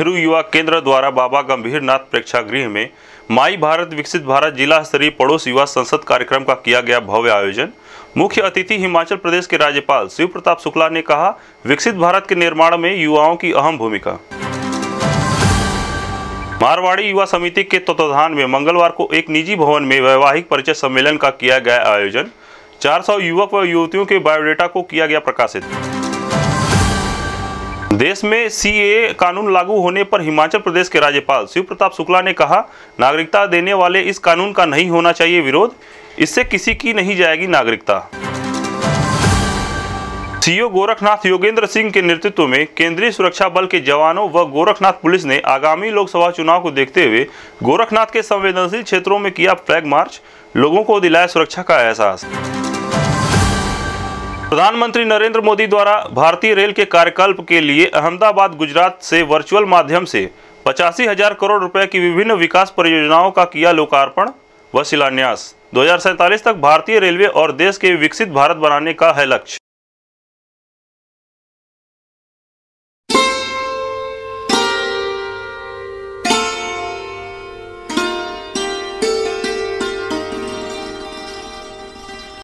नेहरू युवा केंद्र द्वारा बाबा गंभीरनाथ प्रेक्षागृह में माई भारत विकसित भारत जिला स्तरीय पड़ोस युवा संसद कार्यक्रम का किया गया भव्य आयोजन। मुख्य अतिथि हिमाचल प्रदेश के राज्यपाल शिव प्रताप शुक्ला ने कहा, विकसित भारत के निर्माण में युवाओं की अहम भूमिका। मारवाड़ी युवा समिति के तत्वाधान में मंगलवार को एक निजी भवन में वैवाहिक परिचय सम्मेलन का किया गया आयोजन। 400 युवक व युवतियों के बायोडेटा को किया गया प्रकाशित। देश में सीएए कानून लागू होने पर हिमाचल प्रदेश के राज्यपाल शिव प्रताप शुक्ला ने कहा, नागरिकता देने वाले इस कानून का नहीं होना चाहिए विरोध, इससे किसी की नहीं जाएगी नागरिकता। सीओ गोरखनाथ योगेंद्र सिंह के नेतृत्व में केंद्रीय सुरक्षा बल के जवानों व गोरखनाथ पुलिस ने आगामी लोकसभा चुनाव को देखते हुए गोरखनाथ के संवेदनशील क्षेत्रों में किया फ्लैग मार्च, लोगों को दिलाया सुरक्षा का एहसास। प्रधानमंत्री नरेंद्र मोदी द्वारा भारतीय रेल के कार्यकल्प के लिए अहमदाबाद गुजरात से वर्चुअल माध्यम से 85,000 करोड़ रुपए की विभिन्न विकास परियोजनाओं का किया लोकार्पण व शिलान्यास। 2047 तक भारतीय रेलवे और देश के विकसित भारत बनाने का है लक्ष्य।